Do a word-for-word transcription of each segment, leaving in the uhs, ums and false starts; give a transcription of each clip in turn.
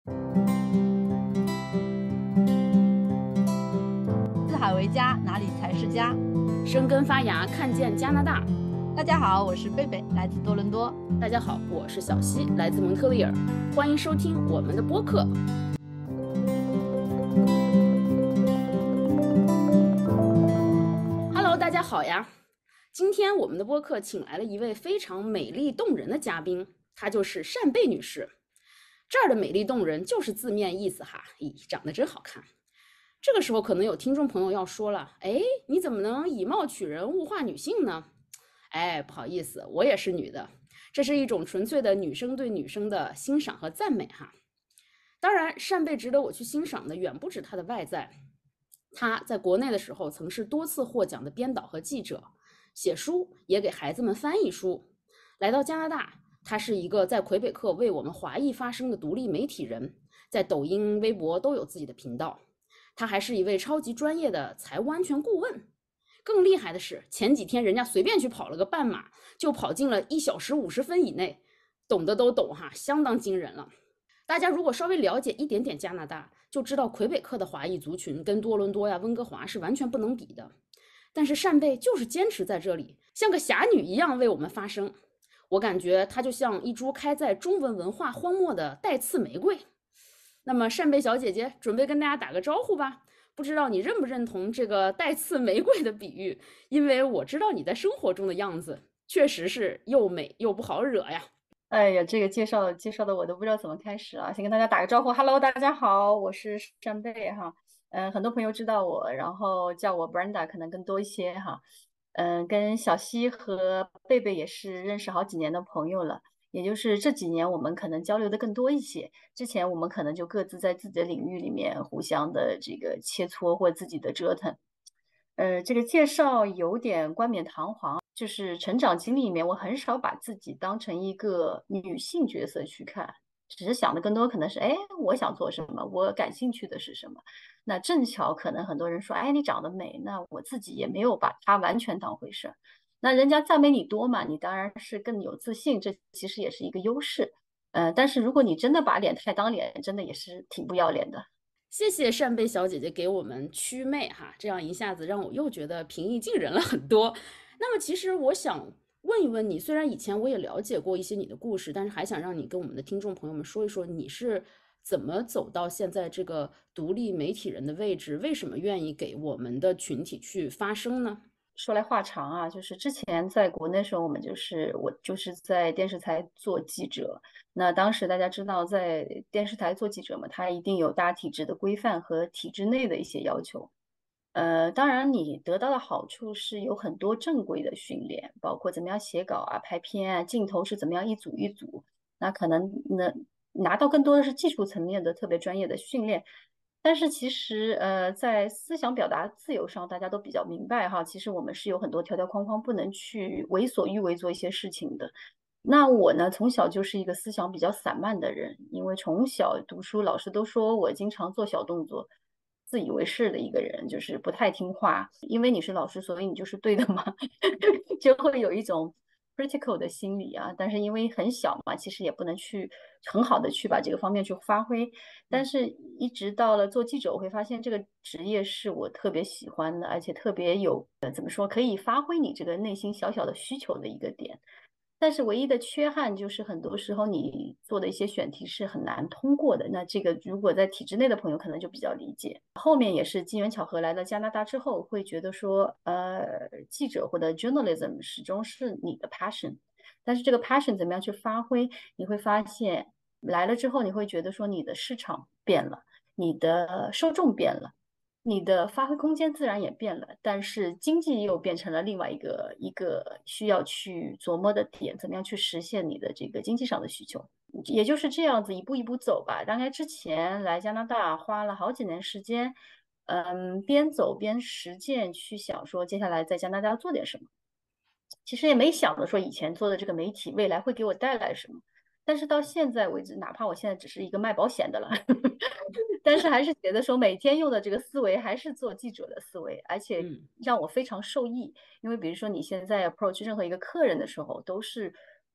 四海为家，哪里才是家？ 生根发芽，看见加拿大。 大家好，我是贝贝，来自多伦多。 大家好，我是小西，来自蒙特利尔。欢迎收听我们的播客。Hello， 大家好呀！今天我们的播客请来了一位非常美丽动人的嘉宾，她就是单贝女士。这儿的美丽动人就是字面意思哈，咦，长得真好看。这个时候可能有听众朋友要说了，哎，你怎么能以貌取人，物化女性呢？哎，不好意思，我也是女的，这是一种纯粹的女生对女生的欣赏和赞美哈。当然，单贝值得我去欣赏的远不止她的外在，她在国内的时候曾是多次获奖的编导和记者，写书也给孩子们翻译书。来到加拿大，她是一个在魁北克为我们华裔发声的独立媒体人，在抖音、微博都有自己的频道。他还是一位超级专业的财务安全顾问。更厉害的是，前几天人家随便去跑了个半马，就跑进了一小时五十分以内，懂的都懂哈，相当惊人了。大家如果稍微了解一点点加拿大，就知道魁北克的华裔族群跟多伦多呀、温哥华是完全不能比的。但是单贝就是坚持在这里，像个侠女一样为我们发声。我感觉她就像一株开在中文文化荒漠的带刺玫瑰。那么单贝小姐姐准备跟大家打个招呼吧，不知道你认不认同这个带刺玫瑰的比喻，因为我知道你在生活中的样子确实是又美又不好惹呀。 哎呀，这个介绍介绍的我都不知道怎么开始啊！先跟大家打个招呼，Hello，大家好，我是单贝哈。嗯、呃，很多朋友知道我，然后叫我 Brenda 可能更多一些哈。嗯、呃，跟小西和贝贝也是认识好几年的朋友了。也就是这几年我们可能交流的更多一些，之前我们可能就各自在自己的领域里面互相的这个切磋或自己的折腾。呃，这个介绍有点冠冕堂皇，就是成长经历里面，我很少把自己当成一个女性角色去看，只是想的更多可能是，哎，我想做什么，我感兴趣的是什么。那正巧可能很多人说，哎，你长得美，那我自己也没有把它完全当回事儿。那人家赞美你多嘛，你当然是更有自信，这其实也是一个优势。呃，但是如果你真的把脸太当脸，真的也是挺不要脸的。 谢谢单贝小姐姐给我们祛魅哈，这样一下子让我又觉得平易近人了很多。那么其实我想问一问你，虽然以前我也了解过一些你的故事，但是还想让你跟我们的听众朋友们说一说，你是怎么走到现在这个独立媒体人的位置？为什么愿意给我们的群体去发声呢？ 说来话长啊，就是之前在国内时候，我们就是我就是在电视台做记者。那当时大家知道，在电视台做记者嘛，他一定有大体制的规范和体制内的一些要求。呃，当然你得到的好处是有很多正规的训练，包括怎么样写稿啊、拍片啊、镜头是怎么样一组一组。那可能呢拿到更多的是技术层面的特别专业的训练。但是其实，呃，在思想表达自由上，大家都比较明白哈。其实我们是有很多条条框框，不能去为所欲为做一些事情的。那我呢，从小就是一个思想比较散漫的人，因为从小读书，老师都说我经常做小动作，自以为是的一个人，就是不太听话。因为你是老师，所以你就是对的嘛，就会有一种 critical 的心理啊。但是因为很小嘛，其实也不能去很好的去把这个方面去发挥。但是一直到了做记者，我会发现这个职业是我特别喜欢的，而且特别有，呃，怎么说，可以发挥你这个内心小小的需求的一个点。但是唯一的缺憾就是很多时候你做的一些选题是很难通过的。那这个如果在体制内的朋友可能就比较理解。后面也是机缘巧合来到加拿大之后，会觉得说，呃，记者或者 journalism 始终是你的 passion，但是这个 passion 怎么样去发挥，你会发现来了之后，你会觉得说你的市场变了，你的受众变了。你的发挥空间自然也变了，但是经济又变成了另外一个一个需要去琢磨的点，怎么样去实现你的这个经济上的需求，也就是这样子一步一步走吧。大概之前来加拿大花了好几年时间，嗯，边走边实践，去想说接下来在加拿大要做点什么。其实也没想着说以前做的这个媒体未来会给我带来什么，但是到现在为止，哪怕我现在只是一个卖保险的了，但是还是觉得说每天用的这个思维还是做记者的思维，而且让我非常受益。因为比如说你现在 approach 任何一个客人的时候，都是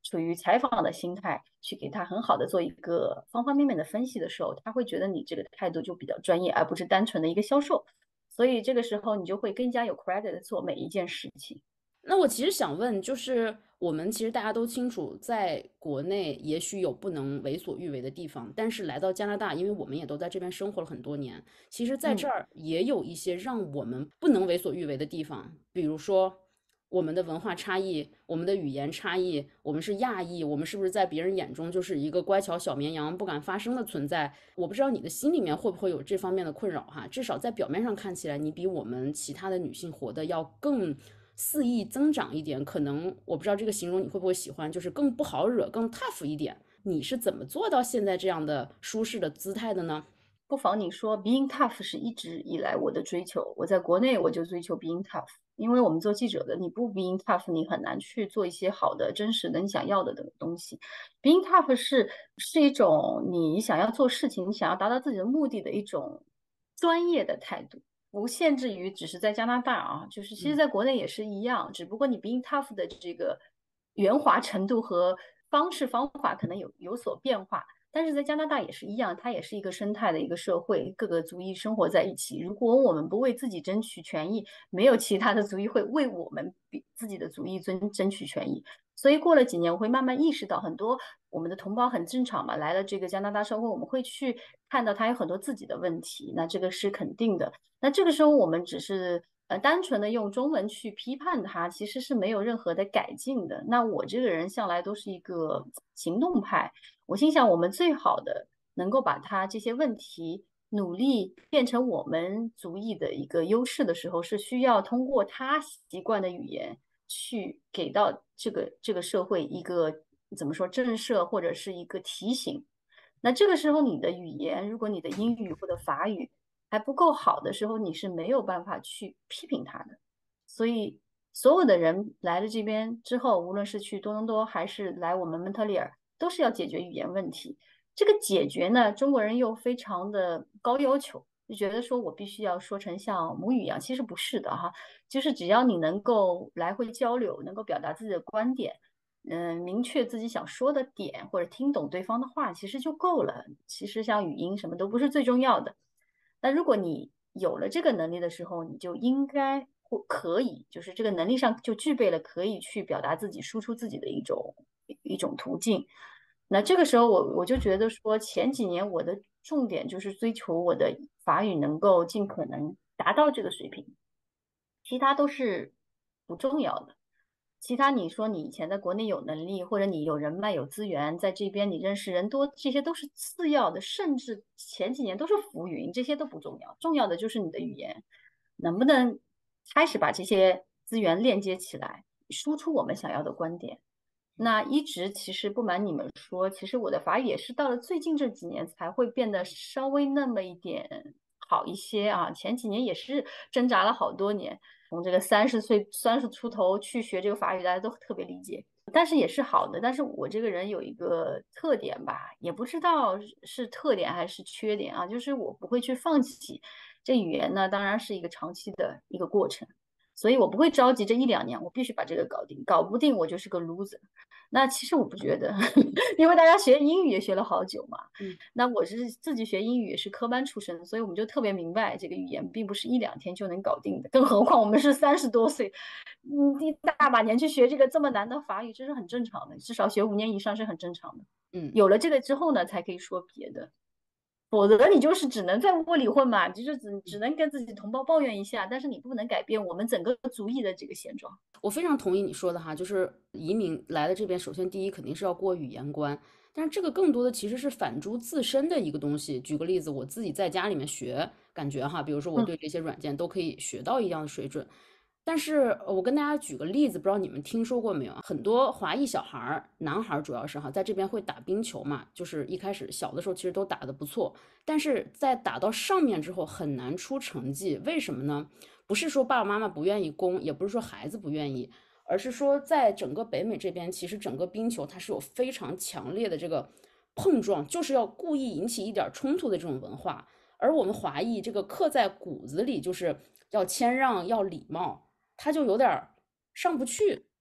处于采访的心态去给他很好的做一个方方面面的分析的时候，他会觉得你这个态度就比较专业，而不是单纯的一个销售。所以这个时候你就会更加有 credit 的做每一件事情。 那我其实想问，就是我们其实大家都清楚，在国内也许有不能为所欲为的地方，但是来到加拿大，因为我们也都在这边生活了很多年，其实在这儿也有一些让我们不能为所欲为的地方，比如说我们的文化差异，我们的语言差异，我们是亚裔，我们是不是在别人眼中就是一个乖巧小绵羊，不敢发声的存在？我不知道你的心里面会不会有这方面的困扰哈？至少在表面上看起来，你比我们其他的女性活得要更肆意增长一点，可能我不知道这个形容你会不会喜欢，就是更不好惹，更 tough 一点。你是怎么做到现在这样的舒适的姿态的呢？ 不妨你说 being tough 是一直以来我的追求，我在国内我就追求 being tough，因为我们做记者的，你不 being tough，你很难去做一些好的、真实的你想要的东西。being tough 是是一种你想要做事情，你想要达到自己的目的的一种专业的态度。不限制于只是在加拿大啊，就是其实在国内也是一样，只不过你 being tough 的这个圆滑程度和方式方法可能有有所变化，但是在加拿大也是一样，它也是一个生态的一个社会，各个族裔生活在一起。如果我们不为自己争取权益，没有其他的族裔会为我们比自己的族裔争争取权益。所以过了几年，我会慢慢意识到，很多我们的同胞很正常嘛，来了这个加拿大社会，我们会去看到他有很多自己的问题，那这个是肯定的。那这个时候我们只是呃单纯的用中文去批判他，其实是没有任何的改进的。那我这个人向来都是一个行动派，我心想我们最好的能够把他这些问题努力变成我们族裔的一个优势的时候，是需要通过他习惯的语言去给到这个这个社会一个怎么说震慑或者是一个提醒。那这个时候你的语言，如果你的英语或者法语还不够好的时候，你是没有办法去批评他的。所以所有的人来了这边之后，无论是去多伦多还是来我们蒙特利尔，都是要解决语言问题。这个解决呢，中国人又非常的高要求，就觉得说我必须要说成像母语一样，其实不是的哈，就是只要你能够来回交流，能够表达自己的观点，嗯，明确自己想说的点，或者听懂对方的话，其实就够了。其实像语音什么都不是最重要的。那如果你有了这个能力的时候，你就应该或可以，就是这个能力上就具备了可以去表达自己、输出自己的一种一种途径。那这个时候我我就觉得说，前几年我的重点就是追求我的法语能够尽可能达到这个水平，其他都是不重要的。其他你说你以前在国内有能力，或者你有人脉、有资源，在这边你认识人多，这些都是次要的，甚至前几年都是浮云，这些都不重要。重要的就是你的语言能不能开始把这些资源链接起来，输出我们想要的观点。那一直其实不瞒你们说，其实我的法语也是到了最近这几年才会变得稍微那么一点好一些啊。前几年也是挣扎了好多年，从这个三十岁三十出头去学这个法语，大家都特别理解，但是也是好的。但是我这个人有一个特点吧，也不知道是特点还是缺点啊，就是我不会去放弃。这语言呢，当然是一个长期的一个过程。所以我不会着急这一两年，我必须把这个搞定，搞不定我就是个 loser。那其实我不觉得，因为大家学英语也学了好久嘛。 嗯， 那我是自己学英语也是科班出身，所以我们就特别明白这个语言并不是一两天就能搞定的，更何况我们是三十多岁，嗯，一大把年去学这个这么难的法语，这是很正常的，至少学五年以上是很正常的。 嗯， 有了这个之后呢，才可以说别的。否则你就是只能在窝里混嘛，就是只只能跟自己同胞抱怨一下，但是你不能改变我们整个族裔的这个现状。 我非常同意你说的哈，就是移民来了这边，首先第一肯定是要过语言关，但是这个更多的其实是反诸自身的一个东西。举个例子，我自己在家里面学，感觉哈，比如说我对这些软件都可以学到一样的水准。但是我跟大家举个例子，不知道你们听说过没有？很多华裔小孩儿，男孩儿主要是哈，在这边会打冰球嘛，就是一开始小的时候其实都打得不错，但是在打到上面之后很难出成绩，为什么呢？不是说爸爸妈妈不愿意供，也不是说孩子不愿意，而是说在整个北美这边，其实整个冰球它是有非常强烈的这个碰撞，就是要故意引起一点冲突的这种文化。而我们华裔这个刻在骨子里，就是要谦让，要礼貌，他就有点上不去。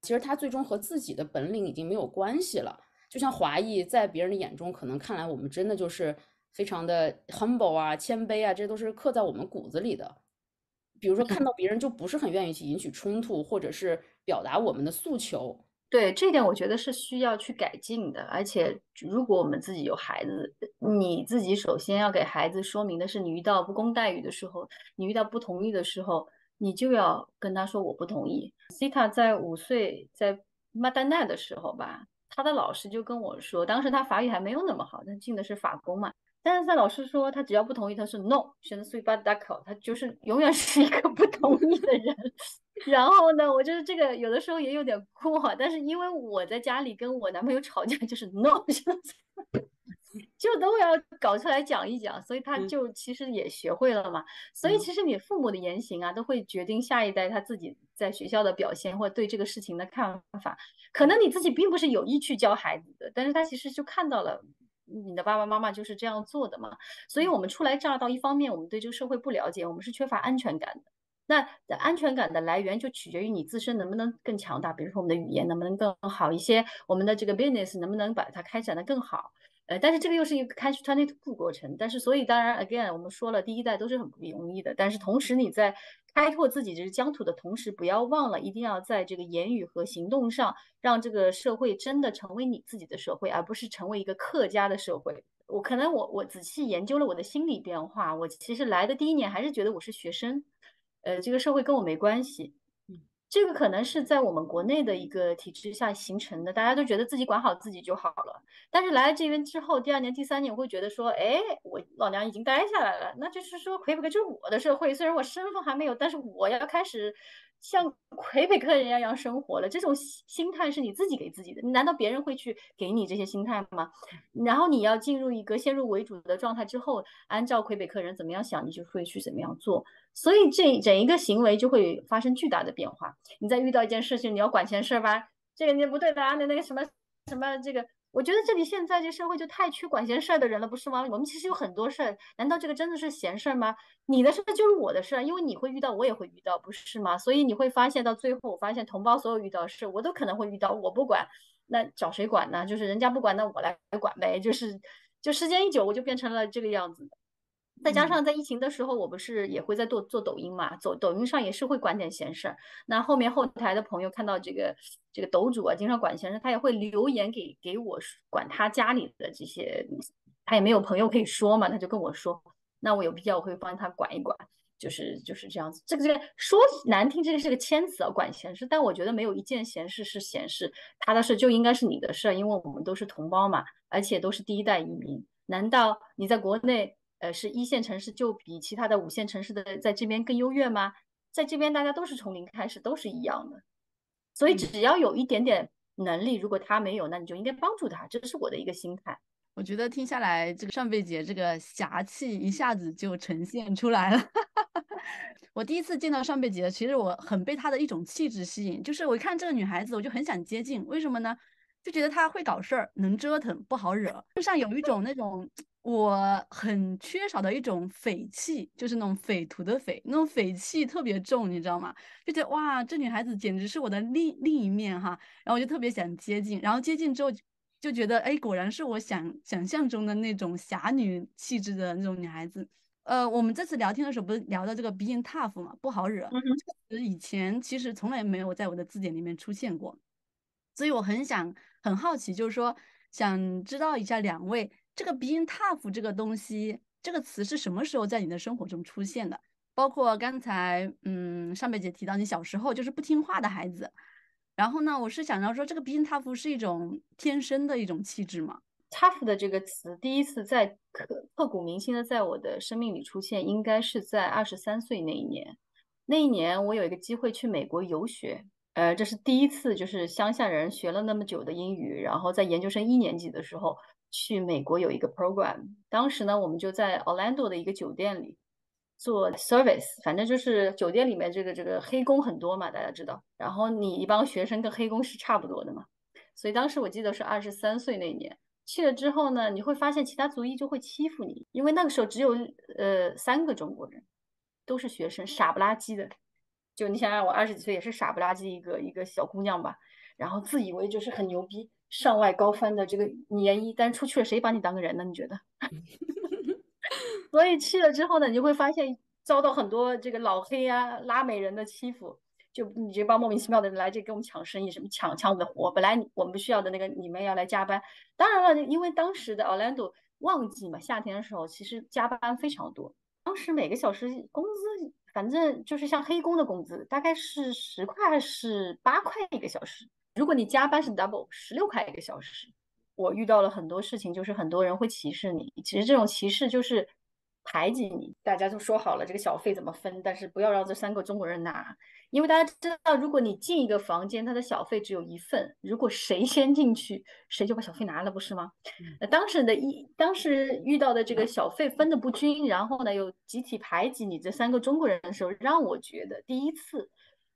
其实他最终和自己的本领已经没有关系了。就像华裔在别人的眼中可能看来我们真的就是非常的 humble 啊、谦卑啊，这都是刻在我们骨子里的。比如说看到别人就不是很愿意去引起冲突，或者是表达我们的诉求。 对，这一点我觉得是需要去改进的。而且如果我们自己有孩子，你自己首先要给孩子说明的是，你遇到不公待遇的时候，你遇到不同意的时候，你就要跟他说我不同意。Sita 在五岁在马丹奈的时候吧，他的老师就跟我说，当时他法语还没有那么好，他进的是法工嘛。但是他老师说，他只要不同意，他是 no，选择 s u i b a d a k o 他就是永远是一个不同意的人。然后呢，我就是这个有的时候也有点过，但是因为我在家里跟我男朋友吵架，就是 no，就都要搞出来讲一讲，所以他就其实也学会了嘛。所以其实你父母的言行啊，都会决定下一代他自己在学校的表现或对这个事情的看法。可能你自己并不是有意去教孩子的，但是他其实就看到了。你的爸爸妈妈就是这样做的嘛，所以我们初来乍到，一方面我们对这个社会不了解，我们是缺乏安全感的。那安全感的来源就取决于你自身能不能更强大，比如说我们的语言能不能更好一些，我们的这个 business 能不能把它开展的更好。呃，但是这个又是一个 catch twenty two 过程。但是所以当然 again 我们说了，第一代都是很不容易的，但是同时你在开拓自己这个疆土的同时，不要忘了一定要在这个言语和行动上，让这个社会真的成为你自己的社会，而不是成为一个客家的社会。我可能我我仔细研究了我的心理变化，我其实来的第一年还是觉得我是学生。呃，这个社会跟我没关系，这个可能是在我们国内的一个体制下形成的，大家都觉得自己管好自己就好了。但是来了这边之后，第二年、第三年，我会觉得说，哎，我老娘已经待下来了，那就是说魁北克就是我的社会，虽然我身份还没有，但是我要开始像魁北克人一样生活了。这种心态是你自己给自己的，难道别人会去给你这些心态吗？然后你要进入一个先入为主的状态之后，按照魁北克人怎么样想，你就会去怎么样做。所以这整一个行为就会发生巨大的变化。你再遇到一件事情，你要管闲事吧，这个你不对的啊，那那个什么什么这个。我觉得这里现在这社会就太缺管闲事的人了，不是吗？我们其实有很多事儿，难道这个真的是闲事吗？你的事就是我的事，因为你会遇到，我也会遇到，不是吗？所以你会发现到最后，我发现同胞所有遇到的事，我都可能会遇到，我不管，那找谁管呢？就是人家不管，那我来管呗。就是就时间一久，我就变成了这个样子。再加上在疫情的时候，我不是也会在做做抖音嘛，走抖音上也是会管点闲事儿。那后面后台的朋友看到这个这个抖主啊，经常管闲事，他也会留言给给我管他家里的这些，他也没有朋友可以说嘛，他就跟我说，那我有必要我会帮他管一管，就是就是这样子。这个这个说难听，这个是个谦词啊，管闲事，但我觉得没有一件闲事是闲事，他的事就应该是你的事，因为我们都是同胞嘛，而且都是第一代移民。难道你在国内？呃，是一线城市就比其他的五线城市的在这边更优越吗？在这边大家都是从零开始，都是一样的。所以只要有一点点能力，如果他没有，那你就应该帮助他，这是我的一个心态。 我觉得听下来，这个上贝姐这个侠气一下子就呈现出来了。我第一次见到上贝姐，其实我很被她的一种气质吸引，就是我一看这个女孩子，我就很想接近。为什么呢？就觉得她会搞事儿，能折腾，不好惹，就像有一种那种我很缺少的一种匪气，就是那种匪徒的匪，那种匪气特别重，你知道吗？就觉得哇，这女孩子简直是我的另另一面哈，然后我就特别想接近，然后接近之后就觉得，哎，果然是我想想象中的那种侠女气质的那种女孩子。呃，我们这次聊天的时候不是聊到这个 being tough 嘛，不好惹， 嗯哼， 这个词以前其实从来没有在我的字典里面出现过。所以我很想很好奇，就是说想知道一下两位，这个 being tough 这个东西，这个词是什么时候在你的生活中出现的？包括刚才嗯上贝姐提到你小时候就是不听话的孩子，然后呢，我是想到说这个 being tough 是一种天生的一种气质嘛？ tough 的这个词第一次在刻刻骨铭心的在我的生命里出现，应该是在二十三岁那一年。那一年我有一个机会去美国游学，呃，这是第一次，就是乡下人学了那么久的英语，然后在研究生一年级的时候去美国有一个 program。当时呢，我们就在 Orlando 的一个酒店里做 service，反正就是酒店里面这个这个黑工很多嘛，大家知道。然后你一帮学生跟黑工是差不多的嘛，所以当时我记得是二十三岁那年。去了之后呢，你会发现其他族裔就会欺负你，因为那个时候只有呃三个中国人，都是学生，傻不拉几的。 就你想想，我二十几岁也是傻不拉几一个一个小姑娘吧，然后自以为就是很牛逼，上外高翻的这个年一，但是出去了谁把你当个人呢？你觉得？所以去了之后呢，你就会发现遭到很多这个老黑啊、拉美人的欺负，就你这帮莫名其妙的人来这跟我们抢生意，什么抢抢我们的活，本来我们不需要的那个你们要来加班。当然了，因为当时的 Orlando 旺季嘛，夏天的时候其实加班非常多，当时每个小时工资反正就是像黑工的工资，大概是十块还是八块一个小时。如果你加班是 double，十六块一个小时。我遇到了很多事情，就是很多人会歧视你。其实这种歧视就是排挤你。大家就说好了这个小费怎么分，但是不要让这三个中国人拿，因为大家知道，如果你进一个房间，它的小费只有一份，如果谁先进去，谁就把小费拿了，不是吗？那当时的一当时遇到的这个小费分的不均，然后呢又集体排挤你这三个中国人的时候，让我觉得第一次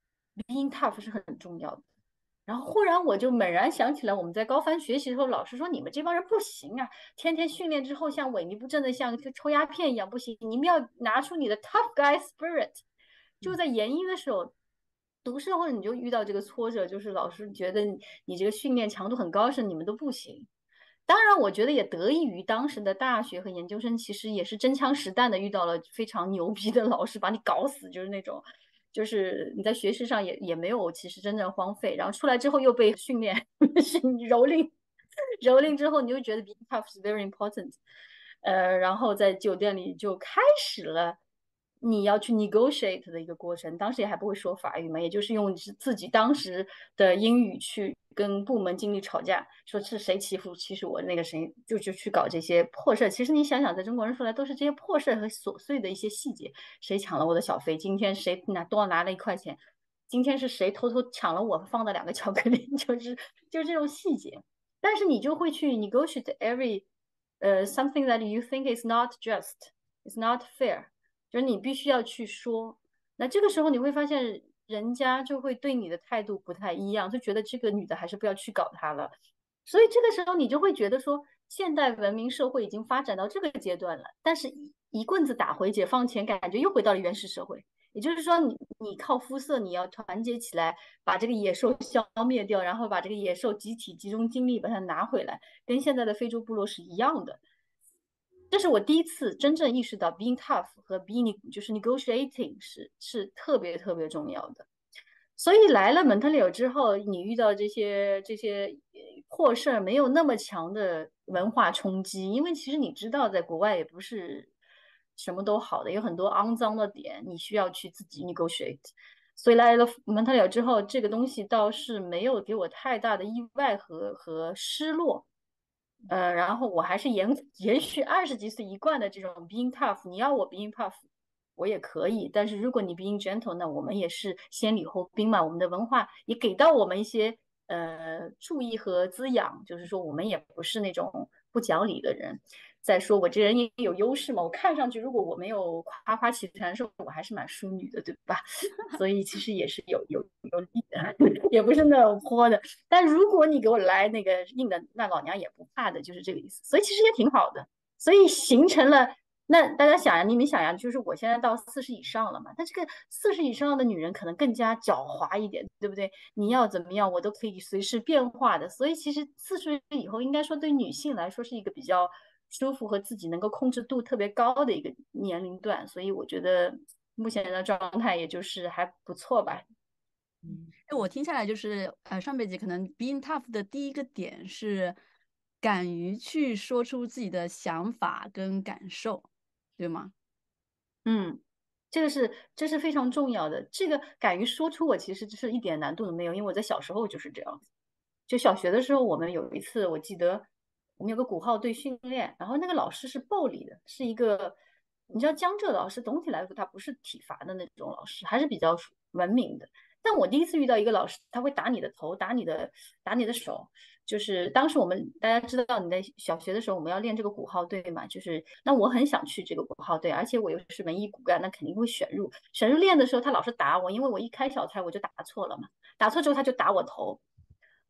being tough 是很重要的。然后忽然我就猛然想起来，我们在高翻学习的时候，老师说你们这帮人不行啊，天天训练之后像萎靡不振的，像抽鸦片一样不行，你们要拿出你的 tough guy spirit。就在研一的时候，读时候你就遇到这个挫折，就是老师觉得你你这个训练强度很高，是你们都不行。当然，我觉得也得益于当时的大学和研究生，其实也是真枪实弹的遇到了非常牛逼的老师，把你搞死，就是那种。就是你在学识上也也没有其实真正荒废，然后出来之后又被训练蹂躏，蹂躏之后你就觉得 being tough is very important，呃，然后在酒店里就开始了你要去 negotiate 的一个过程。当时也还不会说法语嘛，也就是用自己当时的英语去跟部门经理吵架，说是谁欺负欺负我，那个谁就就去搞这些破事。其实你想想，在中国人说来都是这些破事和琐碎的一些细节，谁抢了我的小费，今天谁拿多拿了一块钱，今天是谁偷偷抢了我放的两个巧克力，就是就是这种细节。但是你就会去 negotiate every 呃、uh, something that you think is not just, is not fair， 就是你必须要去说。那这个时候你会发现，人家就会对你的态度不太一样，就觉得这个女的还是不要去搞她了。所以这个时候你就会觉得说，现代文明社会已经发展到这个阶段了，但是一一棍子打回解放前，感觉又回到了原始社会。也就是说你，你靠肤色，你要团结起来，把这个野兽消灭掉，然后把这个野兽集体集中精力把它拿回来，跟现在的非洲部落是一样的。这是我第一次真正意识到 being tough 和 being 就是 negotiating 是是特别特别重要的。所以来了蒙特利尔之后，你遇到这些这些破事儿没有那么强的文化冲击，因为其实你知道，在国外也不是什么都好的，有很多肮脏的点，你需要去自己 negotiate。所以来了蒙特利尔之后，这个东西倒是没有给我太大的意外和和失落。呃，然后我还是延延续二十几岁一贯的这种 being tough，你要我 being tough，我也可以。但是如果你 being gentle，那我们也是先礼后兵嘛。我们的文化也给到我们一些呃注意和滋养，就是说我们也不是那种不讲理的人。再说我这人也有优势嘛，我看上去如果我没有夸夸其谈的时候，我还是蛮淑女的，对吧？所以其实也是有有有利的，也不是那种泼的。但如果你给我来那个硬的，那老娘也不怕的，就是这个意思。所以其实也挺好的，所以形成了。那大家想呀，你们想呀，就是我现在到四十以上了嘛，但这个四十以上的女人可能更加狡猾一点，对不对？你要怎么样，我都可以随时变化的。所以其实四十以后，应该说对女性来说是一个比较舒服和自己能够控制度特别高的一个年龄段。所以我觉得目前的状态也就是还不错吧。 嗯，我听下来就是，呃，上辈子可能 being tough 的第一个点是敢于去说出自己的想法跟感受，对吗？ 嗯，这个是这是非常重要的。这个敢于说出，我其实是一点难度都没有，因为我在小时候就是这样子。就小学的时候，我们有一次，我记得我们有个鼓号队训练，然后那个老师是暴力的，是一个你知道江浙老师总体来说他不是体罚的那种老师，还是比较文明的。但我第一次遇到一个老师，他会打你的头，打你的打你的手。就是当时我们大家知道你在小学的时候我们要练这个鼓号队嘛，就是那我很想去这个鼓号队，而且我又是文艺骨干，那肯定会选入。选入练的时候，他老是打我，因为我一开小差我就打错了嘛，打错之后他就打我头。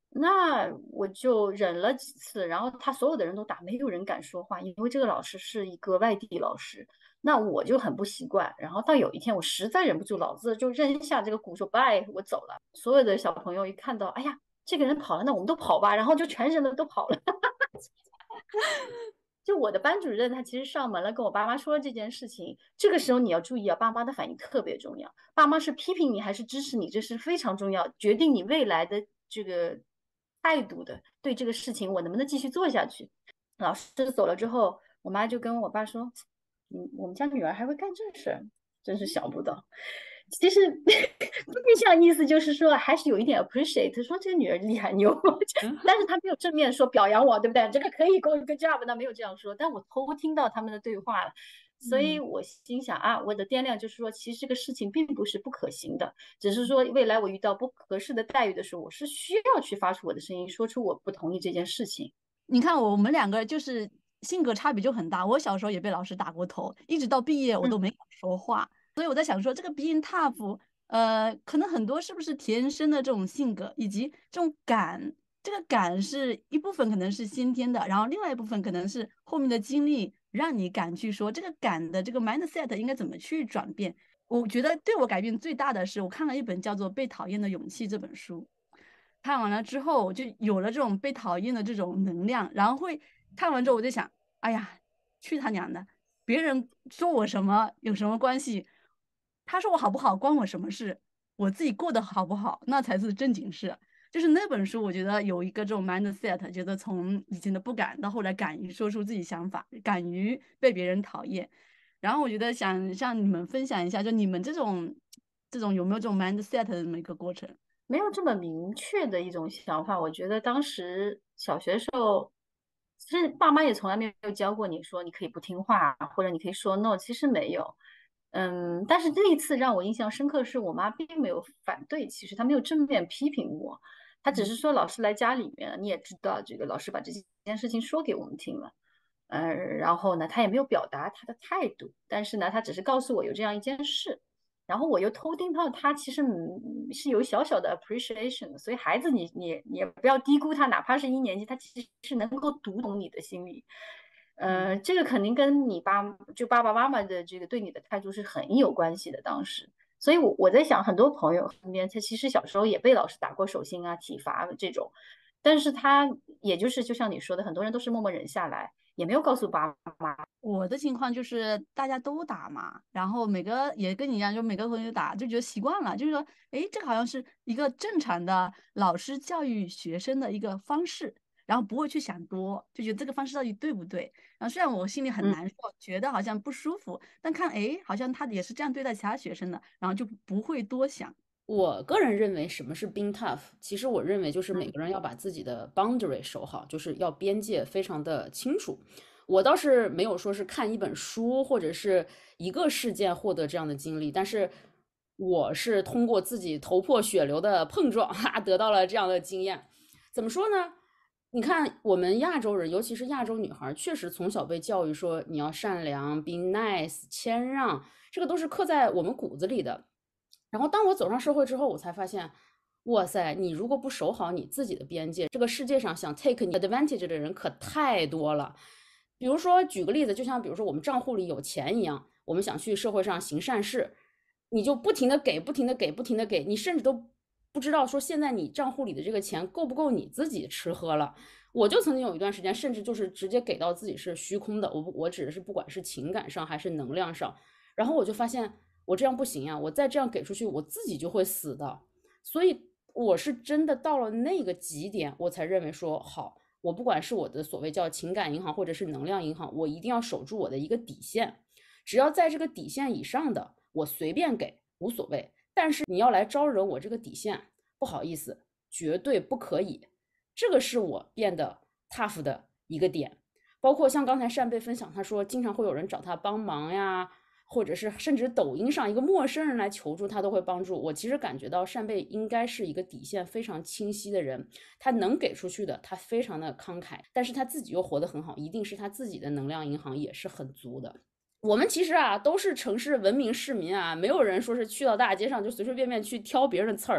那我就忍了几次，然后他所有的人都打，没有人敢说话，因为这个老师是一个外地老师，那我就很不习惯。然后到有一天，我实在忍不住，老子就扔下这个鼓说拜，我走了。所有的小朋友一看到，哎呀，这个人跑了，那我们都跑吧，然后就全身的都跑了。就我的班主任，他其实上门了，跟我爸妈说了这件事情。这个时候你要注意啊，爸妈的反应特别重要。爸妈是批评你还是支持你，这是非常重要，决定你未来的这个态度的。对这个事情，我能不能继续做下去？老师走了之后，我妈就跟我爸说：“嗯，我们家女儿还会干这事，真是想不到。”其实面向意思就是说，还是有一点 appreciate，说这个女儿厉害牛，但是他没有正面说表扬我，对不对？这个可以 go good job，那没有这样说，但我偷听到他们的对话了，所以我心想啊，我的掂量就是说，其实这个事情并不是不可行的，只是说未来我遇到不合适的待遇的时候，我是需要去发出我的声音，说出我不同意这件事情。 你看我们两个就是性格差别就很大，我小时候也被老师打过头，一直到毕业我都没敢说话。所以我在想说，这个 being tough，呃，可能很多是不是天生的这种性格，以及这种敢，这个敢是一部分可能是先天的，然后另外一部分可能是后面的经历让你敢去说这个敢的这个 mindset 应该怎么去转变。我觉得对我改变最大的是，我看了一本叫做《被讨厌的勇气》这本书，看完了之后，我就有了这种被讨厌的这种能量，然后会看完之后我就想，哎呀，去他娘的！别人说我什么有什么关系？他说我好不好关我什么事？我自己过得好不好，那才是正经事。就是那本书，我觉得有一个这种 mindset，觉得从以前的不敢到后来敢于说出自己想法，敢于被别人讨厌。然后我觉得想向你们分享一下，就你们这种这种有没有这种 mindset 的这么一个过程？ 没有这么明确的一种想法。我觉得当时小学的时候，其实爸妈也从来没有教过你说你可以不听话，或者你可以说 no，其实没有。嗯，但是这一次让我印象深刻是我妈并没有反对，其实她没有正面批评我，她只是说老师来家里面，你也知道这个老师把这件事情说给我们听了。呃，然后呢，他也没有表达他的态度，但是呢，他只是告诉我有这样一件事，然后我又偷听到他其实嗯是有小小的 appreciation 的，所以孩子你你你也不要低估他，哪怕是一年级，他其实是能够读懂你的心理。呃，这个肯定跟你爸就爸爸妈妈的这个对你的态度是很有关系的。当时，所以我我在想，很多朋友身边，他其实小时候也被老师打过手心啊、体罚这种，但是他也就是就像你说的，很多人都是默默忍下来，也没有告诉爸妈。 我的情况就是大家都打嘛，然后每个也跟你一样，就每个同学打，就觉得习惯了，就是说，诶，这个好像是一个正常的老师教育学生的一个方式，然后不会去想多，就觉得这个方式到底对不对。然后虽然我心里很嗯。 难受，觉得好像不舒服，但看，诶，好像他也是这样对待其他学生的，然后就不会多想。 我个人认为，什么是 being tough？其实我认为就是每嗯。 个人要把自己的 boundary 守好，就是要边界非常的清楚。我倒是没有说是看一本书或者是一个事件获得这样的经历，但是我是通过自己头破血流的碰撞，哈，得到了这样的经验。怎么说呢？你看，我们亚洲人，尤其是亚洲女孩，确实从小被教育说你要善良、be nice、谦让，这个都是刻在我们骨子里的。然后当我走上社会之后，我才发现，哇塞，你如果不守好你自己的边界，这个世界上想 take 你 advantage 的人可太多了。比如说，举个例子，就像比如说我们账户里有钱一样，我们想去社会上行善事，你就不停的给，不停的给，不停的给，你甚至都不知道说现在你账户里的这个钱够不够你自己吃喝了。我就曾经有一段时间，甚至就是直接给到自己是虚空的，我不，我指的是不管是情感上还是能量上，然后我就发现我这样不行啊，我再这样给出去，我自己就会死的。所以我是真的到了那个极点，我才认为说好，我不管是我的所谓叫情感银行或者是能量银行，我一定要守住我的一个底线，只要在这个底线以上的，我随便给无所谓。但是你要来招惹我这个底线，不好意思，绝对不可以。这个是我变得 tough 的一个点。包括像刚才扇贝分享，他说经常会有人找他帮忙呀，或者是甚至抖音上一个陌生人来求助，他都会帮助。我其实感觉到扇贝应该是一个底线非常清晰的人，他能给出去的，他非常的慷慨，但是他自己又活得很好，一定是他自己的能量银行也是很足的。我们其实啊都是城市文明市民啊，没有人说是去到大街上就随随便便去挑别人的刺儿，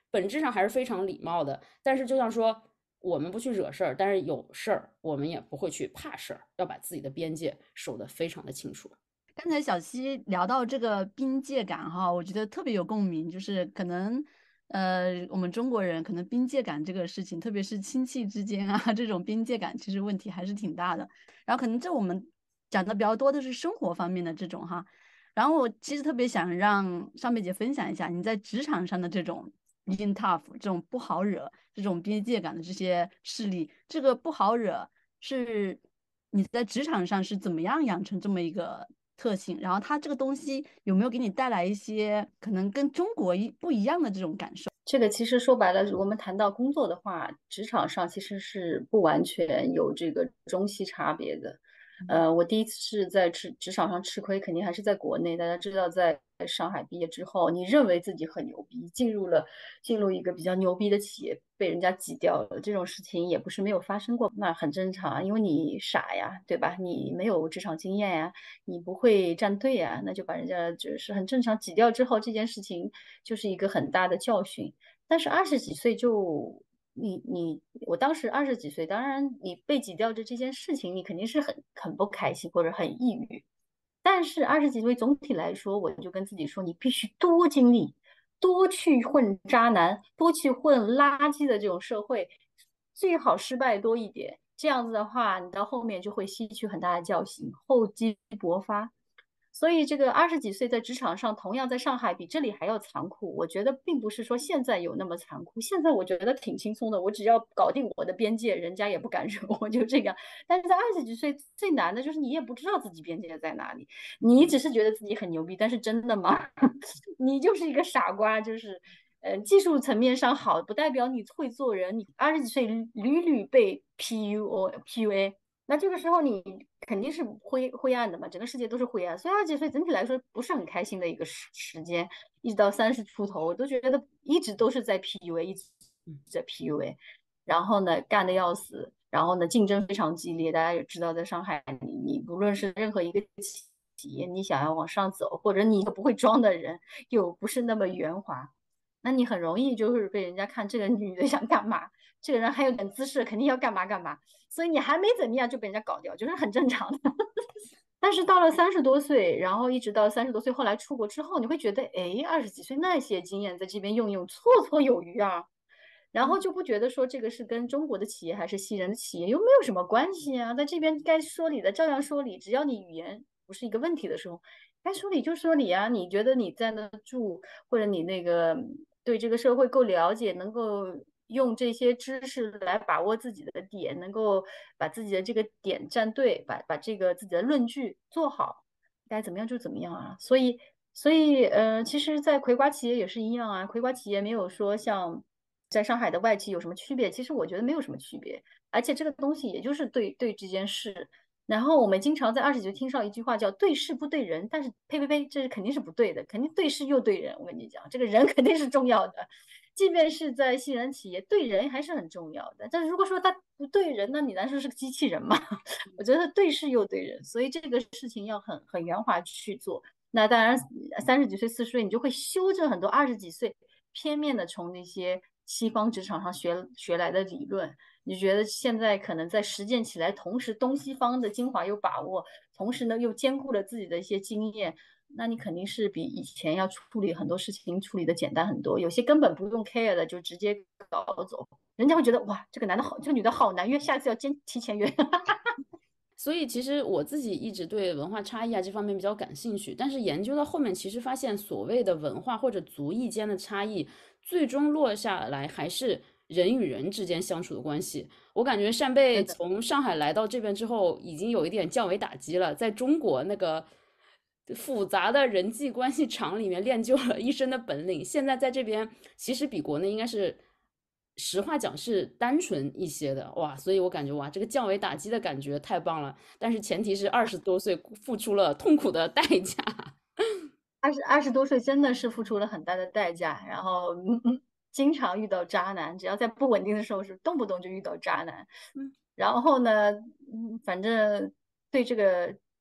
本质上还是非常礼貌的。但是就像说，我们不去惹事儿，但是有事儿我们也不会去怕事儿，要把自己的边界守得非常的清楚。 刚才小溪聊到这个边界感哈，我觉得特别有共鸣，就是可能呃我们中国人可能边界感这个事情，特别是亲戚之间啊这种边界感，其实问题还是挺大的。然后可能这我们讲的比较多的是生活方面的这种哈，然后我其实特别想让上贝姐分享一下你在职场上的这种 being tough 这种不好惹、这种边界感的这些事例。这个不好惹是你在职场上是怎么样养成这么一个特性？然后它这个东西有没有给你带来一些可能跟中国一不一样的这种感受？ 这个其实说白了，我们谈到工作的话，职场上其实是不完全有这个中西差别的。呃，我第一次是在职职场上吃亏，肯定还是在国内。大家知道，在上海毕业之后，你认为自己很牛逼，进入了进入一个比较牛逼的企业，被人家挤掉了，这种事情也不是没有发生过，那很正常，因为你傻呀，对吧？你没有职场经验呀，你不会站队呀，那就把人家就是很正常挤掉之后，这件事情就是一个很大的教训。但是二十几岁就你你我当时二十几岁，当然你被挤掉的这件事情，你肯定是很很不开心或者很抑郁。但是二十几岁总体来说，我就跟自己说，你必须多经历，多去混渣男，多去混垃圾的这种社会，最好失败多一点。这样子的话，你到后面就会吸取很大的教训，厚积薄发。所以这个二十几岁在职场上，同样在上海比这里还要残酷。我觉得并不是说现在有那么残酷，现在我觉得挺轻松的。我只要搞定我的边界，人家也不敢惹我，就这样。但是在二十几岁最难的就是你也不知道自己边界在哪里，你只是觉得自己很牛逼，但是真的吗？你就是一个傻瓜，就是。呃，技术层面上好，不代表你会做人。你二十几岁屡屡被 P U O P U A，那这个时候你肯定是灰灰暗的嘛，整个世界都是灰暗。所以二十几岁整体来说不是很开心的一个时时间，一直到三十出头，我都觉得一直都是在 P U A，一直在 P U A，然后呢干的要死，然后呢竞争非常激烈。大家也知道，在上海，你你无论是任何一个企业，你想要往上走，或者你一个不会装的人，又不是那么圆滑。那你很容易就是被人家看这个女的想干嘛，这个人还有点姿势，肯定要干嘛干嘛，所以你还没怎么样就被人家搞掉，就是很正常的。但是到了三十多岁，然后一直到三十多岁，后来出国之后，你会觉得，哎，二十几岁那些经验在这边用用绰绰有余啊，然后就不觉得说这个是跟中国的企业还是西人的企业又没有什么关系啊，在这边该说理的照样说理，只要你语言不是一个问题的时候，该说理就说理啊。你觉得你站得住，或者你那个对这个社会够了解，能够用这些知识来把握自己的点，能够把自己的这个点站对，把把这个自己的论据做好，该怎么样就怎么样啊。所以，所以呃，其实，在葵瓜企业也是一样啊。葵瓜企业没有说像在上海的外企有什么区别，其实我觉得没有什么区别。而且这个东西也就是对对这件事。然后我们经常在二十几听上一句话叫对事不对人，但是呸呸呸，这是肯定是不对的，肯定对事又对人。我跟你讲，这个人肯定是重要的，即便是在新人企业，对人还是很重要的。但是如果说他不对人，那你难说是个机器人吗？我觉得对事又对人，所以这个事情要很很圆滑去做。那当然，三十几岁、四十岁，你就会修正很多二十几岁片面的从那些西方职场上学学来的理论。你觉得现在可能在实践起来，同时东西方的精华有把握，同时呢又兼顾了自己的一些经验，那你肯定是比以前要处理很多事情处理的简单很多。有些根本不用 care 的，就直接搞走，人家会觉得哇，这个男的好，这个女的好难约，下次要先提前约。 所以其实我自己一直对文化差异啊这方面比较感兴趣，但是研究到后面，其实发现所谓的文化或者族裔间的差异，最终落下来还是人与人之间相处的关系。我感觉扇贝从上海来到这边之后，已经有一点降维打击了，在中国那个复杂的人际关系场里面练就了一身的本领，现在在这边其实比国内应该是实话讲是单纯一些的哇，所以我感觉哇，这个降维打击的感觉太棒了。但是前提是二十多岁付出了痛苦的代价。 二十二十多岁真的是付出了很大的代价，然后嗯嗯，经常遇到渣男，只要在不稳定的时候是动不动就遇到渣男。 嗯， 然后呢，嗯，反正对这个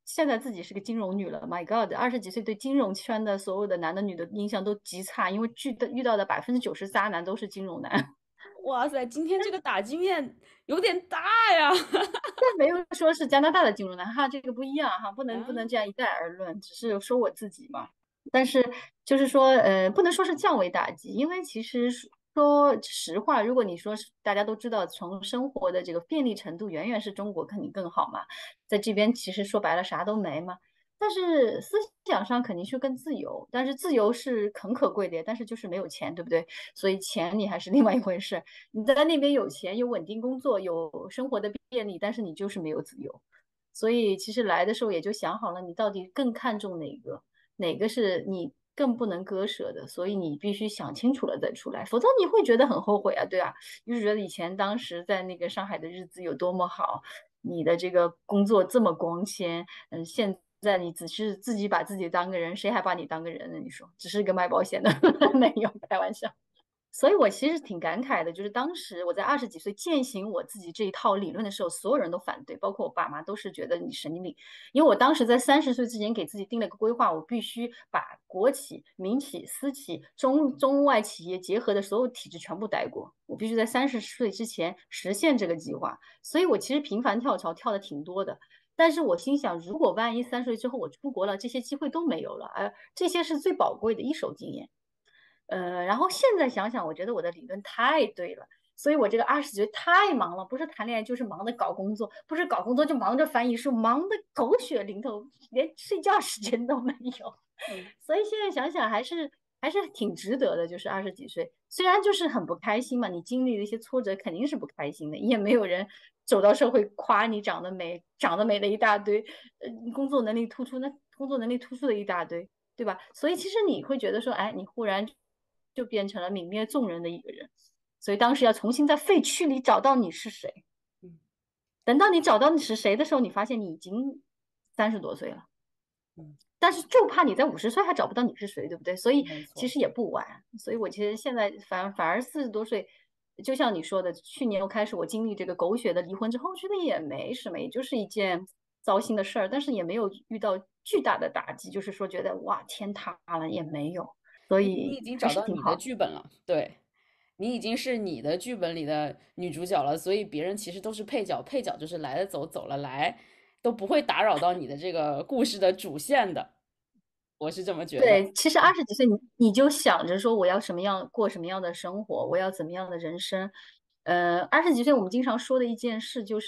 现在自己是个金融女了，My God，二十几岁对金融圈的所有的男的女的印象都极差，因为遇的遇到的百分之九十渣男都是金融男。 哇塞，今天这个打击面有点大呀！ 但没有说是加拿大的金融男哈，这个不一样哈，不能不能啊这样一概而论，只是说我自己嘛。但是就是说，呃，不能说是降维打击，因为其实说实话，如果你说是大家都知道，从生活的这个便利程度，远远是中国肯定更好嘛，在这边其实说白了啥都没嘛。但是思想上肯定是更自由，但是自由是很可贵的，但是就是没有钱，对不对？所以钱你还是另外一回事。你在那边有钱，有稳定工作，有生活的便利，但是你就是没有自由。所以其实来的时候也就想好了，你到底更看重哪个，哪个是你更不能割舍的，所以你必须想清楚了再出来，否则你会觉得很后悔啊，对啊，就是觉得以前当时在那个上海的日子有多么好，你的这个工作这么光鲜，嗯，现在你只是自己把自己当个人，谁还把你当个人呢？你说，只是个卖保险的，没有开玩笑。所以我其实挺感慨的，就是当时我在二十几岁践行我自己这一套理论的时候，所有人都反对，包括我爸妈都是觉得你神经病。因为我当时在三十岁之前给自己定了个规划，我必须把国企、民企、私企、中中外企业结合的所有体制全部待过，我必须在三十岁之前实现这个计划。所以我其实频繁跳槽跳的挺多的。但是我心想，如果万一三十岁之后我出国了，这些机会都没有了，而这些是最宝贵的一手经验。呃，然后现在想想，我觉得我的理论太对了，所以我这个二十几岁太忙了，不是谈恋爱就是忙着搞工作，不是搞工作就忙着翻译书，忙的狗血淋头，连睡觉时间都没有。所以现在想想还是还是挺值得的，就是二十几岁，虽然就是很不开心嘛，你经历了一些挫折，肯定是不开心的，也没有人走到社会夸你长得美，长得美的一大堆，呃，工作能力突出，那工作能力突出的一大堆。对吧？所以其实你会觉得说，哎，你忽然就变成了泯灭众人的一个人，所以当时要重新在废墟里找到你是谁。 嗯等到你找到你是谁的时候，你发现你已经三十多岁了。 嗯， 但是就怕你在五十岁还找不到你是谁，对不对？所以没错。 其实也不晚。所以我其实现在反反而四十多岁，就像你说的，去年我开始我经历这个狗血的离婚之后，我觉得也没什么，也就是一件糟心的事儿，但是也没有遇到巨大的打击，就是说觉得哇天塌了也没有，所你你已以还经找到你的是挺好。 剧本了，对，你已经是你的剧本里的女主角了，所以别人其实都是配角，配角就是来了走，走了来，都不会打扰到你的这个故事的主线的，我是这么觉得。 对，其实二十几岁你你就想着说我要什么样过什么样的生活，我要怎么样的人生。呃，二十几岁我们经常说的一件事就是，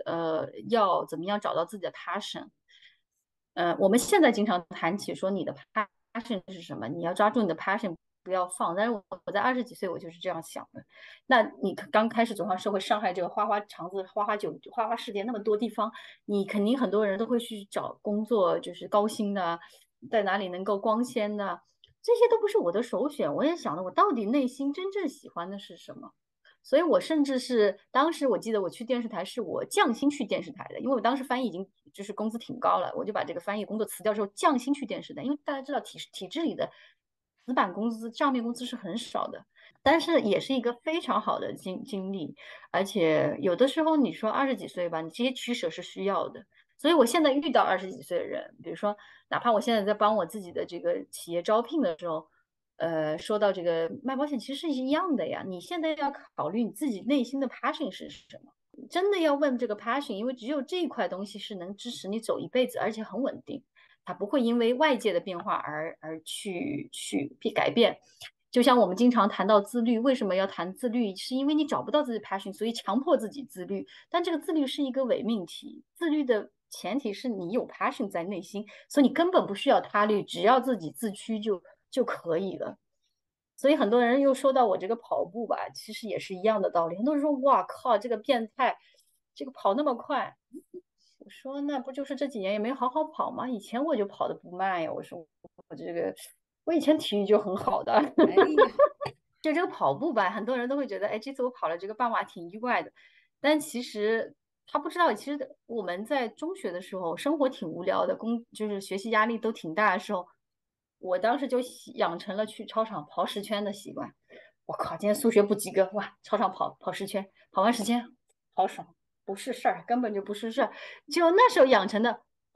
呃，要怎么样找到自己的 passion。呃，我们现在经常谈起说你的 passion 是什么，你要抓住你的 passion，不要放。但是我我在二十几岁我就是这样想的。那你刚开始走上社会，上海这个花花肠子、花花酒、花花世界那么多地方，你肯定很多人都会去找工作，就是高薪的，在哪里能够光鲜的，这些都不是我的首选。我也想了，我到底内心真正喜欢的是什么？所以我甚至是当时我记得我去电视台是我降薪去电视台的，因为我当时翻译已经就是工资挺高了，我就把这个翻译工作辞掉之后降薪去电视台，因为大家知道体体制里的死板工资、账面工资是很少的，但是也是一个非常好的经经历，而且有的时候你说二十几岁吧，你这些取舍是需要的。所以我现在遇到二十几岁的人，比如说哪怕我现在在帮我自己的这个企业招聘的时候。呃，说到这个卖保险，其实是一样的呀。你现在要考虑你自己内心的 passion 是什么，真的要问这个 passion，因为只有这一块东西是能支持你走一辈子，而且很稳定，它不会因为外界的变化而而去去改变。就像我们经常谈到自律，为什么要谈自律？是因为你找不到自己的 passion，所以强迫自己自律。但这个自律是一个伪命题，自律的前提是你有 passion 在内心，所以你根本不需要他律，只要自己自驱就就可以了。所以很多人又说到我这个跑步吧，其实也是一样的道理。很多人说哇靠，这个变态，这个跑那么快。我说那不就是这几年也没好好跑吗？以前我就跑得不慢呀。我说我这个我以前体育就很好的。 哎呀， 就这个跑步吧，很多人都会觉得，哎，这次我跑了这个半马挺意外的。但其实他不知道，其实我们在中学的时候，生活挺无聊的，工就是学习压力都挺大的时候，我当时就习养成了去操场跑十圈的习惯。我靠，今天数学不及格，哇，操场跑跑十圈，跑完十圈，好爽，不是事儿，根本就不是事儿。就那时候养成的，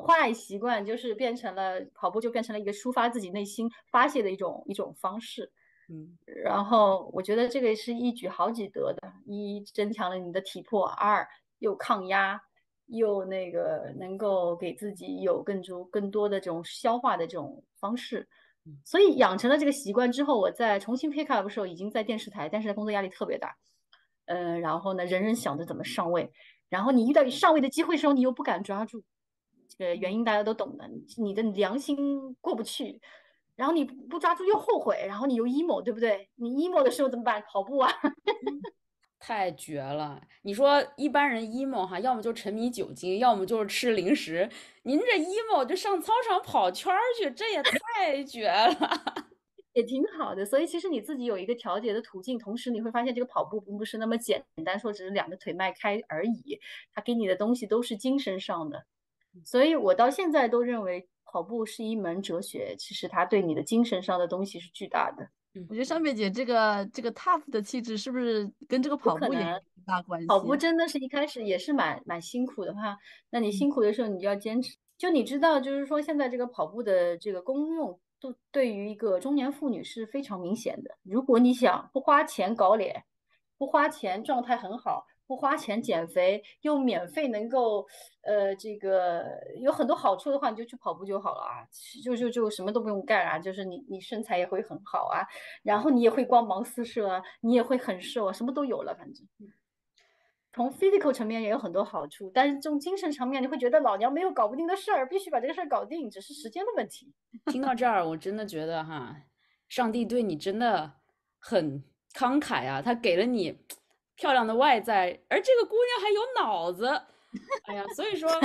坏习惯就是变成了跑步，就变成了一个抒发自己内心发泄的一种一种方式。 嗯， 然后我觉得这个是一举好几得的：一增强了你的体魄，二又抗压，又那个能够给自己有更多更多的这种消化的这种方式。所以养成了这个习惯之后，我在重新 pick up 的时候，已经在电视台，但是工作压力特别大。嗯、呃，然后呢，人人想着怎么上位，然后你遇到上位的机会的时候，你又不敢抓住。这个原因大家都懂的，你的良心过不去，然后你不抓住又后悔，然后你又 emo， 对不对？你 emo 的时候怎么办？跑步啊！ 太绝了！你说一般人 emo 哈，要么就沉迷酒精，要么就是吃零食。您这 emo 就上操场跑圈去，这也太绝了。 也挺好的，所以其实你自己有一个调节的途径，同时你会发现这个跑步并不是那么简单，说只是两个腿迈开而已，它给你的东西都是精神上的。所以我到现在都认为跑步是一门哲学，其实它对你的精神上的东西是巨大的。 我觉得上贝姐这个这个 tough 的气质是不是跟这个跑步也有很大关跑步系？ 真的是一开始也是蛮蛮辛苦的哈，那你嗯辛苦的时候你就要坚持。就你知道，就是说现在这个跑步的这个功用，都对于一个中年妇女是非常明显的。如果你想不花钱搞脸，不花钱状态很好，不花钱减肥，又免费能够呃这个有很多好处的话，你就去跑步就好了啊，就就就什么都不用干啊，就是你你身材也会很好啊，然后你也会光芒四射啊，你也会很瘦啊，什么都有了，反正。从 physical 层面也有很多好处，但是这种精神层面，你会觉得老娘没有搞不定的事儿，必须把这个事儿搞定，只是时间的问题。 听到这儿，我真的觉得哈，上帝对你真的很慷慨啊，他给了你漂亮的外在，而这个姑娘还有脑子。哎呀，所以说，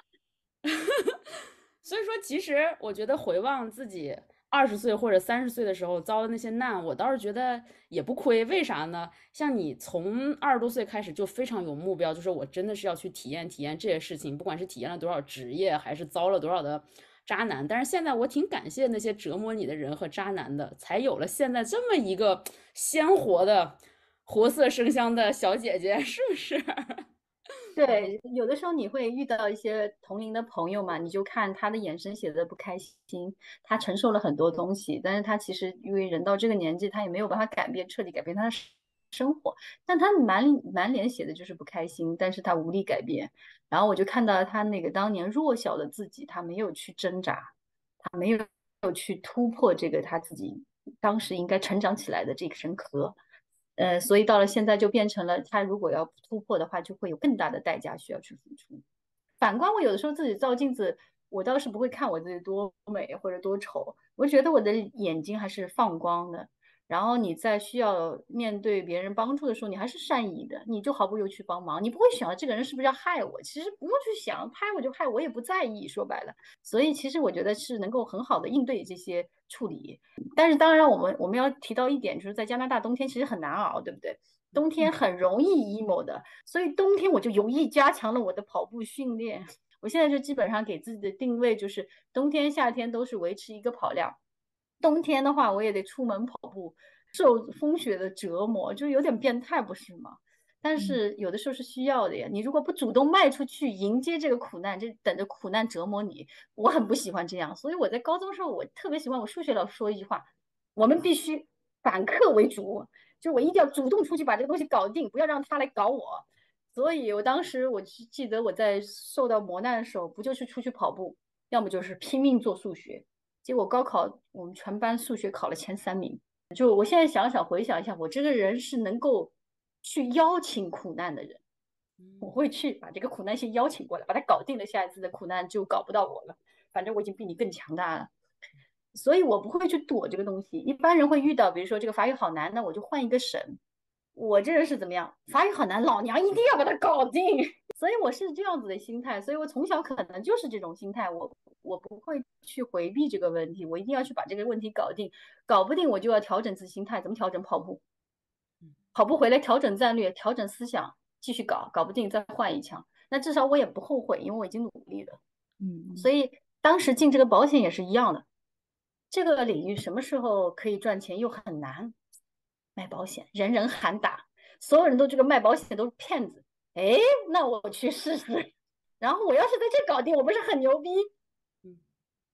所以说，其实我觉得回望自己二十岁或者三十岁的时候遭的那些难，我倒是觉得也不亏。为啥呢？像你从二十多岁开始就非常有目标，就是我真的是要去体验体验这些事情，不管是体验了多少职业，还是遭了多少的渣男。但是现在我挺感谢那些折磨你的人和渣男的，才有了现在这么一个鲜活的、活色生香的小姐姐，是不是？ 对，有的时候你会遇到一些同龄的朋友嘛，你就看他的眼神写的不开心，他承受了很多东西，但是他其实因为人到这个年纪，他也没有办法改变，彻底改变他的生活，但他满满脸写的就是不开心，但是他无力改变。然后我就看到他那个当年弱小的自己，他没有去挣扎，他没有去突破这个他自己当时应该成长起来的这层壳。呃，所以到了现在就变成了，他如果要突破的话，就会有更大的代价需要去付出。反观我有的时候自己照镜子，我倒是不会看我自己多美或者多丑，我觉得我的眼睛还是放光的。然后你在需要面对别人帮助的时候，你还是善意的，你就毫不犹豫去帮忙，你不会想这个人是不是要害我，其实不用去想，害我就害我，也不在意。说白了，所以其实我觉得是能够很好的应对这些处理。但是当然，我们我们要提到一点，就是在加拿大冬天其实很难熬，对不对？冬天很容易 emo 的，所以冬天我就有意加强了我的跑步训练。我现在就基本上给自己的定位就是冬天、夏天都是维持一个跑量。冬天的话，我也得出门跑步，受风雪的折磨，就有点变态，不是吗？但是有的时候是需要的呀。你如果不主动迈出去迎接这个苦难，就等着苦难折磨你，我很不喜欢这样。所以我在高中时候，我特别喜欢我数学老师说一句话：我们必须反客为主，就我一定要主动出去把这个东西搞定，不要让他来搞我。所以我当时我记得我在受到磨难的时候，不就是出去跑步，要么就是拼命做数学。结果高考我们全班数学考了前三名。就我现在想想回想一下，我这个人是能够去邀请苦难的人，我会去把这个苦难先邀请过来，把它搞定了，下一次的苦难就搞不到我了。反正我已经比你更强大了，所以我不会去躲这个东西。一般人会遇到，比如说这个法语好难，那我就换一个省。我这人是怎么样？法语好难，老娘一定要把它搞定。所以我是这样子的心态，所以我从小可能就是这种心态，我我不会去回避这个问题，我一定要去把这个问题搞定，搞不定我就要调整自己心态，怎么调整？跑步，跑步回来调整战略，调整思想，继续搞，搞不定再换一枪，那至少我也不后悔，因为我已经努力了。 嗯， 所以当时进这个保险也是一样的，这个领域什么时候可以赚钱又很难，卖保险人人喊打，所有人都这个卖保险都是骗子。哎，那我去试试。然后我要是在这搞定，我不是很牛逼？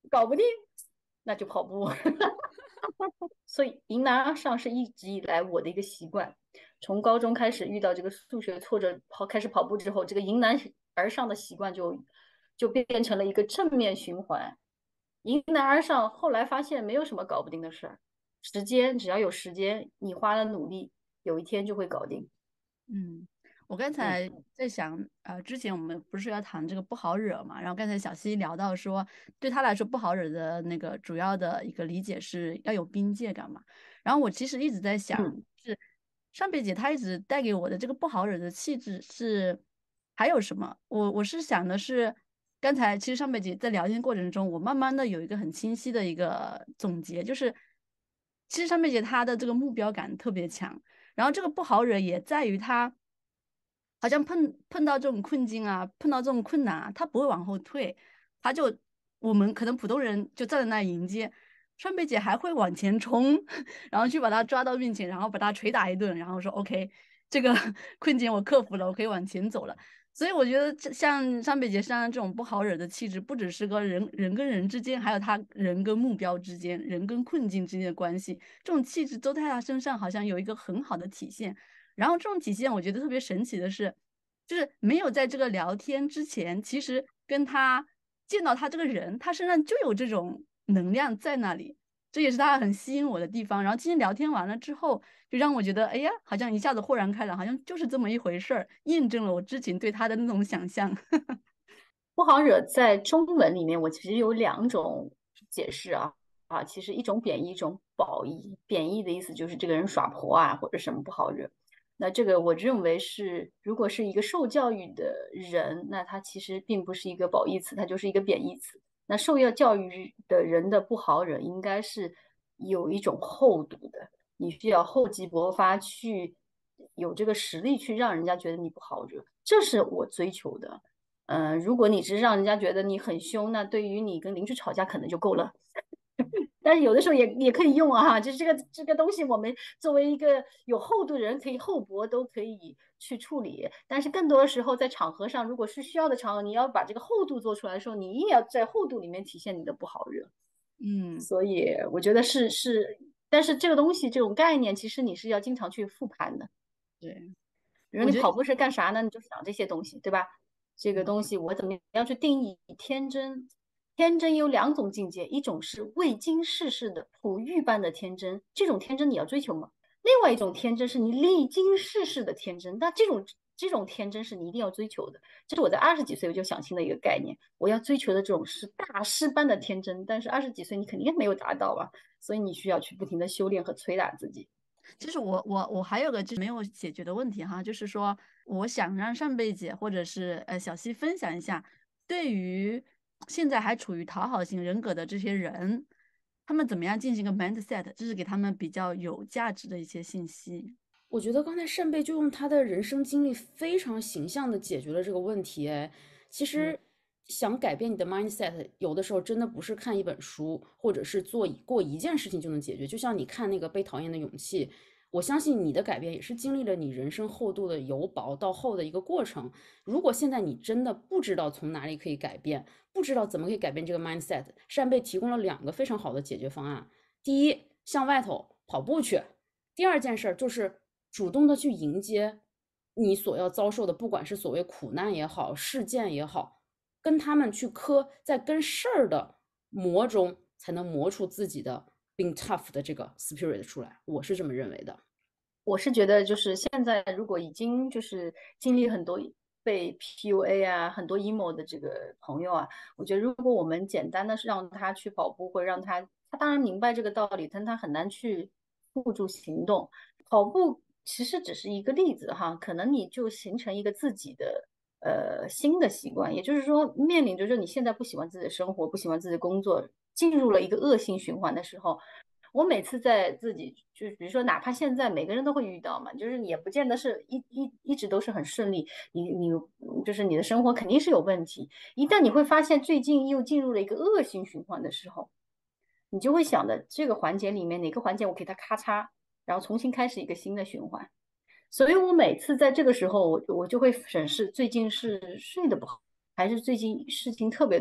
搞不定，那就跑步。所以迎难而上是一直以来我的一个习惯。从高中开始遇到这个数学挫折，跑开始跑步之后，这个迎难而上的习惯就就变成了一个正面循环。迎难而上，后来发现没有什么搞不定的事儿，时间只要有时间，你花了努力，有一天就会搞定。 嗯，我刚嗯才在想，呃，之前我们不是要谈这个不好惹嘛，然后刚才小溪聊到说，对他来说不好惹的那个主要的一个理解是要有边界感嘛。然后我其实一直在想， 嗯是上辈姐她一直带给我的这个不好惹的气质是还有什么？我我是想的是，刚才其实上辈姐在聊天过程中，我慢慢的有一个很清晰的一个总结，就是其实上辈姐她的这个目标感特别强。然后这个不好惹也在于他好像碰碰到这种困境啊，碰到这种困难啊，他不会往后退，他就我们可能普通人就站在那迎接，川贝姐还会往前冲，然后去把他抓到面前，然后把他捶打一顿，然后说 OK，这个困境我克服了，我可以往前走了。所以我觉得这像上北姐身上这种不好惹的气质，不只是个人人跟人之间，还有他人跟目标之间、人跟困境之间的关系，这种气质都在他身上好像有一个很好的体现。然后这种体现，我觉得特别神奇的是，就是没有在这个聊天之前，其实跟他见到他这个人，他身上就有这种能量在那里，这也是他很吸引我的地方。然后今天聊天完了之后，就让我觉得，哎呀，好像一下子豁然开朗，好像就是这么一回事儿，验证了我之前对他的那种想象。 不好惹在中文里面，我其实有两种解释啊啊，其实一种贬义，一种褒义。贬义的意思就是这个人耍泼啊，或者什么不好惹。那这个我认为是，如果是一个受教育的人，那他其实并不是一个褒义词，它就是一个贬义词。那受要教育的人的不好惹，应该是有一种厚度的，你需要厚积薄发，去有这个实力去让人家觉得你不好惹，这是我追求的。嗯、呃如果你只是让人家觉得你很凶，那对于你跟邻居吵架可能就够了。但是有的时候也也可以用啊，就是这个这个东西，我们作为一个有厚度的人，可以厚薄都可以去处理。但是更多的时候，在场合上，如果是需要的场合，你要把这个厚度做出来的时候，你也要在厚度里面体现你的不好惹。 嗯， 所以我觉得是是，但是这个东西这种概念，其实你是要经常去复盘的。 对， 比如我觉得， 你跑步是干啥呢？你就想这些东西，对吧？这个嗯东西我怎么样去定义天真？天真有两种境界，一种是未经世事的璞玉般的天真，这种天真你要追求吗？另外一种天真是你历经世事的天真，那这种这种天真是你一定要追求的。这是我在二十几岁我就想清的一个概念，我要追求的这种是大师般的天真，但是二十几岁你肯定没有达到啊，所以你需要去不停的修炼和捶打自己。 其实我我我还有个就是没有解决的问题哈，就是说我想让上辈姐或者是呃小溪分享一下，对于现在还处于讨好型人格的这些人，他们怎么样进行一个 mindset，这是给他们比较有价值的一些信息。 我觉得刚才扇贝就用他的人生经历非常形象的解决了这个问题。哎，其嗯实想改变你的 mindset，有的时候真的不是看一本书，或者是做过一件事情就能解决。就像你看那个《被讨厌的勇气》，我相信你的改变也是经历了你人生厚度的由薄到厚的一个过程。如果现在你真的不知道从哪里可以改变，不知道怎么可以改变这个 mindset，扇贝提供了两个非常好的解决方案。第一，向外头跑步去；第二件事就是主动的去迎接你所要遭受的，不管是所谓苦难也好，事件也好，跟他们去磕，在跟事儿的磨中，才能磨出自己的 being tough 的这个 spirit 出来。我是这么认为的。 我是觉得，就是现在如果已经就是经历很多被 P U A 啊，很多 emo 的这个朋友啊，我觉得如果我们简单的是让他去跑步，或者让他，他当然明白这个道理，但他很难去付诸行动。跑步其实只是一个例子哈，可能你就形成一个自己的呃新的习惯，也就是说，面临着说你现在不喜欢自己的生活，不喜欢自己的工作，进入了一个恶性循环的时候。我每次在自己就是比如说，哪怕现在每个人都会遇到嘛，就是也不见得是一一一直都是很顺利，你你就是你的生活肯定是有问题。一旦你会发现最近又进入了一个恶性循环的时候，你就会想的这个环节里面哪个环节我给它咔嚓，然后重新开始一个新的循环。所以我每次在这个时候，我我就会审视最近是睡得不好，还是最近事情特别多，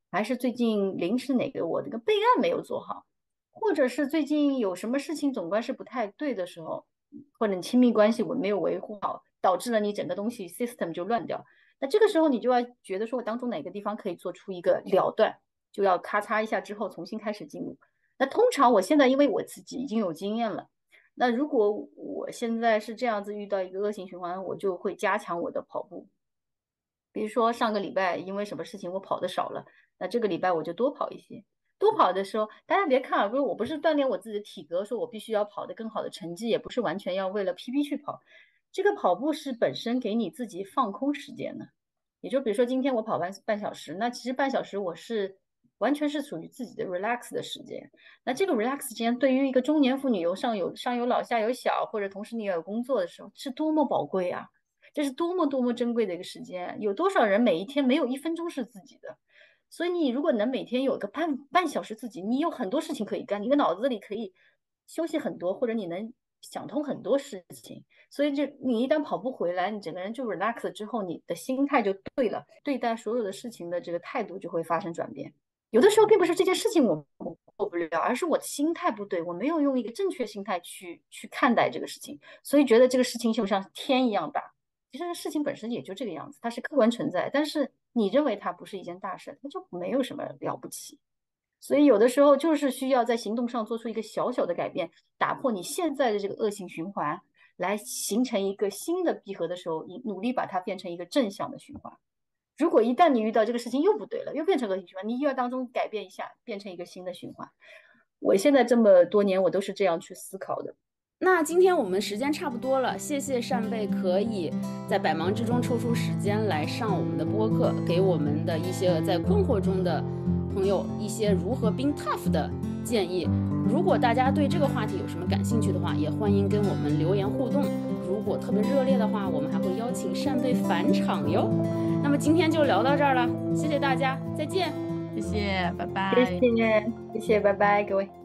还是最近临时哪个我这个备案没有做好，或者是最近有什么事情总归是不太对的时候，或者你亲密关系我没有维护好，导致了你整个东西 system 就乱掉。那这个时候你就要觉得说我当中哪个地方可以做出一个了断，就要咔嚓一下之后重新开始进入。那通常我现在因为我自己已经有经验了，那如果我现在是这样子遇到一个恶性循环，我就会加强我的跑步。比如说上个礼拜因为什么事情我跑的少了，那这个礼拜我就多跑一些。多跑的时候，大家别看啊，不是我不是锻炼我自己的体格，说我必须要跑得更好的成绩，也不是完全要为了 P B 去跑。这个跑步是本身给你自己放空时间的，也就比如说今天我跑半半小时，那其实半小时我是完全是属于自己的 relax 的时间。那这个 relax 时间对于一个中年妇女，有上有上有老下有小，或者同时你也有工作的时候，是多么宝贵啊！这是多么多么珍贵的一个时间，有多少人每一天没有一分钟是自己的？所以你如果能每天有个半半小时自己，你有很多事情可以干，你的脑子里可以休息很多，或者你能想通很多事情。所以就你一旦跑步回来，你整个人就 relax 了之后，你的心态就对了，对待所有的事情的这个态度就会发生转变。有的时候并不是这件事情我过不了，而是我的心态不对，我没有用一个正确心态去去看待这个事情，所以觉得这个事情就像天一样大。其实事情本身也就这个样子，它是客观存在，但是你认为它不是一件大事，它就没有什么了不起。所以有的时候就是需要在行动上做出一个小小的改变，打破你现在的这个恶性循环，来形成一个新的闭合的时候，你努力把它变成一个正向的循环。如果一旦你遇到这个事情又不对了，又变成恶性循环，你又要当中改变一下，变成一个新的循环。我现在这么多年，我都是这样去思考的。 那今天我们时间差不多了，谢谢扇贝可以在百忙之中抽出时间来上我们的播客，给我们的一些在困惑中的朋友一些如何 being tough 的建议。如果大家对这个话题有什么感兴趣的话，也欢迎跟我们留言互动。如果特别热烈的话，我们还会邀请扇贝返场哟。那么今天就聊到这儿了，谢谢大家，再见。 谢谢，拜拜。 谢谢，谢谢，拜拜，各位。